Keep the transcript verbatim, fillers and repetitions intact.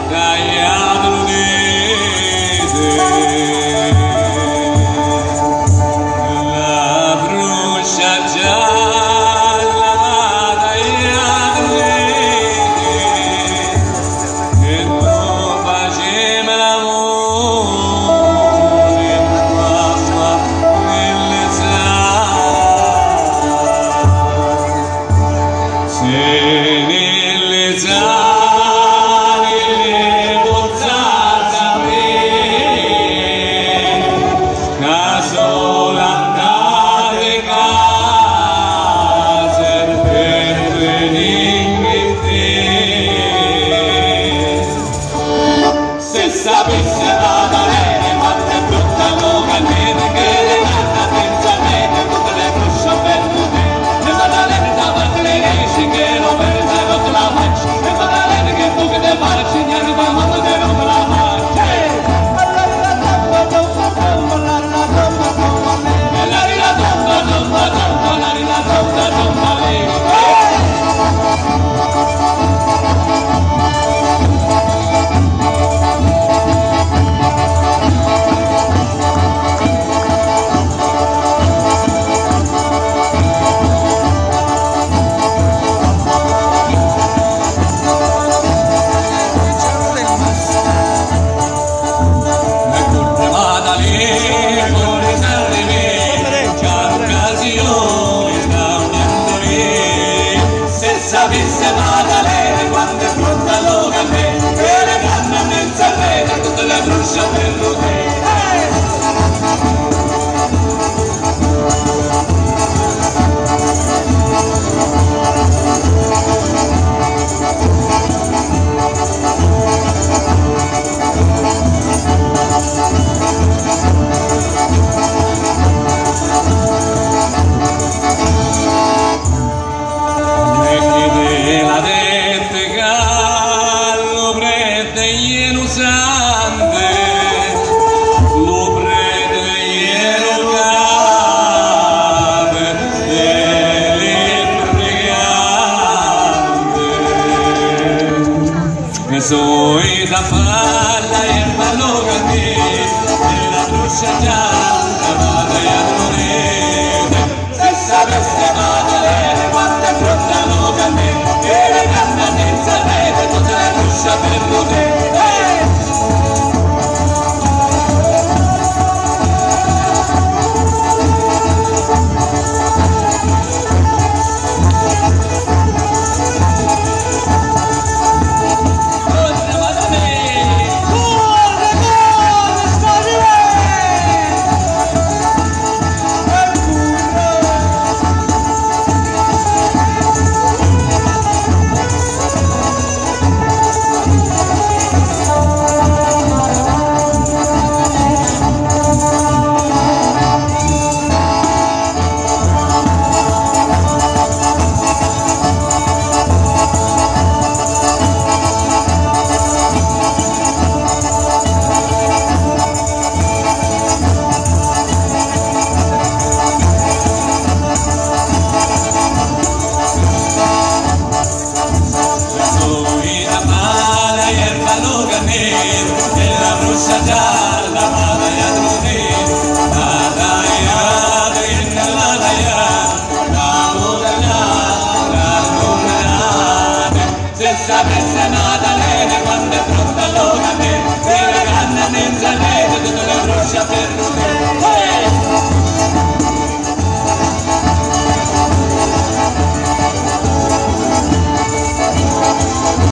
Sapesse Maddalena quando è pronta lo caffè, che le canne nel sarrete, tutte le bruscia per l'hotel. Soy la falla y el balón grande, en la lucha ya, la batalla morena. Si sabes que Maddalena quando è pronta lo grande, e le canne nel sarrete, tutta la lucha per l'hotel. Sapesse Maddalena quando è pronta lo caffè, che le canne nel sarrete, tutte le bruscia per